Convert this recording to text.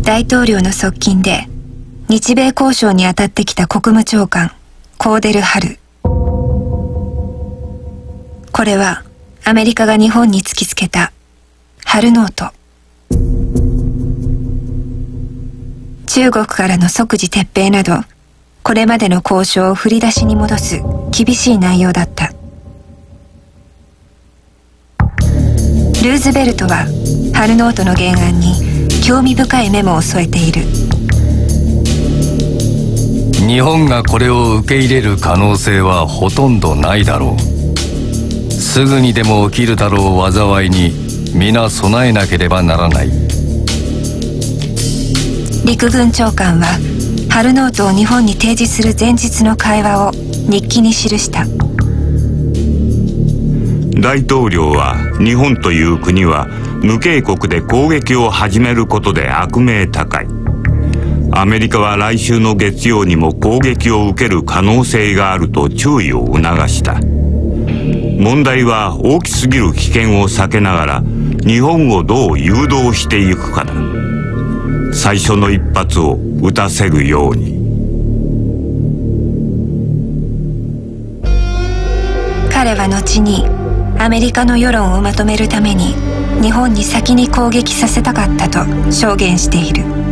大統領の側近で日米交渉に当たってきた国務長官コーデル・ハル。これはアメリカが日本に突きつけたハルノート。中国からの即時撤兵など、これまでの交渉を振り出しに戻す厳しい内容だった。ルーズベルトはハルノートの原案に興味深いメモを添えている。 日本がこれを受け入れる可能性はほとんどないだろう。すぐにでも起きるだろう災いに皆備えなければならない。 陸軍長官はハルノートを日本に提示する前日の会話を日記に記した。 大統領は日本という国は無警告で攻撃を始めることで悪名高い。アメリカは来週の月曜にも攻撃を受ける可能性があると注意を促した。問題は大きすぎる危険を避けながら日本をどう誘導していくかだ。最初の一発を撃たせるように。 彼は後にアメリカの世論をまとめるために日本に先に攻撃させたかったと証言している。